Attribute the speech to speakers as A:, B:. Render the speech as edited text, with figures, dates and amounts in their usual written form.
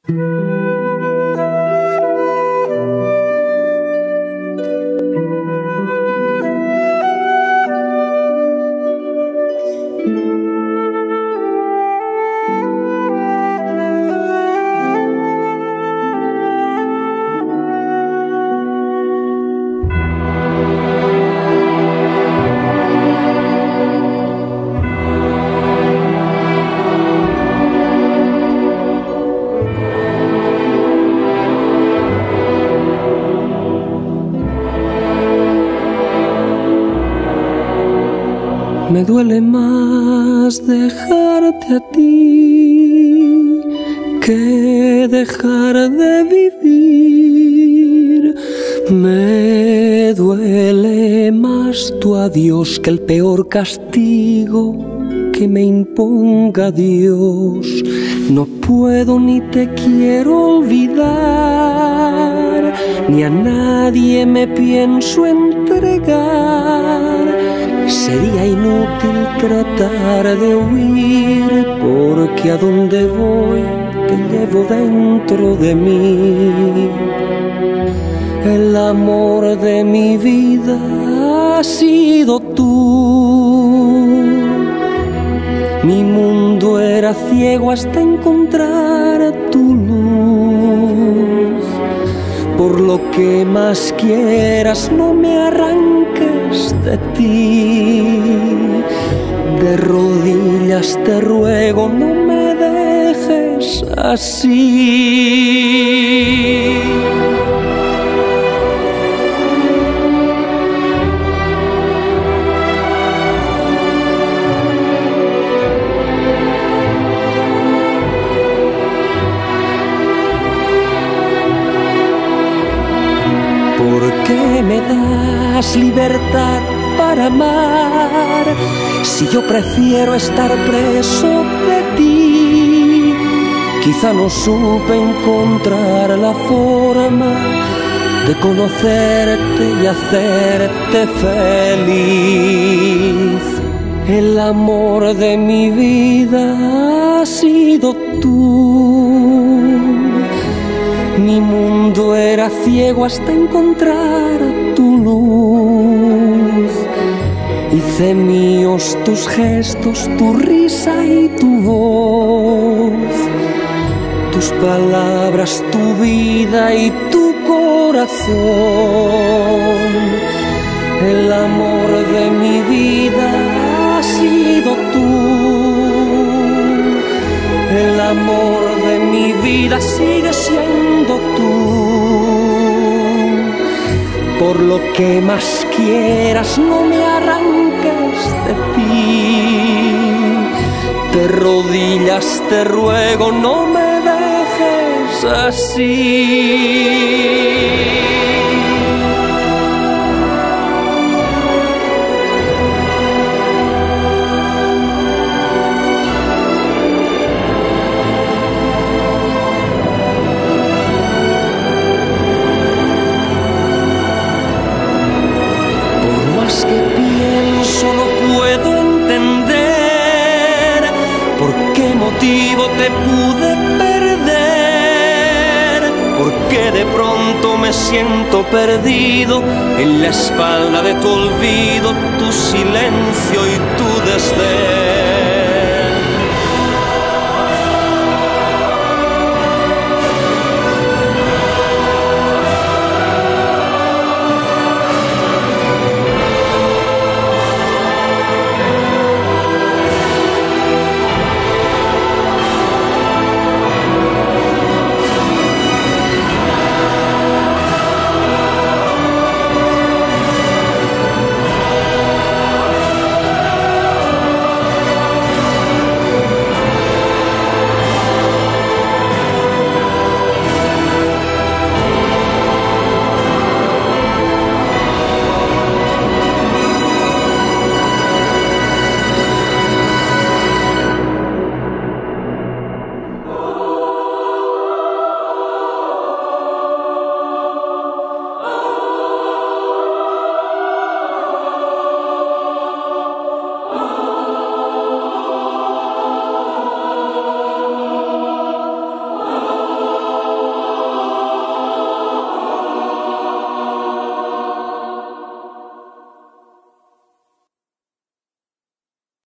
A: Me duele más dejarte a ti que dejar de vivir. Me duele más tu adiós que el peor castigo que me imponga Dios. No puedo ni te quiero olvidar, ni a nadie me pienso entregar. Sería inútil tratar de huir, porque a donde voy te llevo dentro de mí. El amor de mi vida has sido tú. Mi mundo era ciego hasta encontrar tu luz. Por lo que más quieras, no me arranques de ti. De rodillas te ruego, no me dejes así. ¿Por qué me das libertad para amar si yo prefiero estar preso de ti? Quizá no supe encontrar la forma de conocerte y hacerte feliz. El amor de mi vida has sido tú. Mi mundo era ciego hasta encontrar tu luz. Hice míos tus gestos, tu risa y tu voz, tus palabras, tu vida y tu corazón. El amor de mi vida has sido tú. El amor de mi vida sigue siendo tú. Por lo que más quieras, no me arranques de ti. De rodillas te ruego, no me dejes así. Que pienso no puedo entender por qué motivo te pude perder, porque de pronto me siento perdido en la espalda de tu olvido, tu silencio y tu desdén.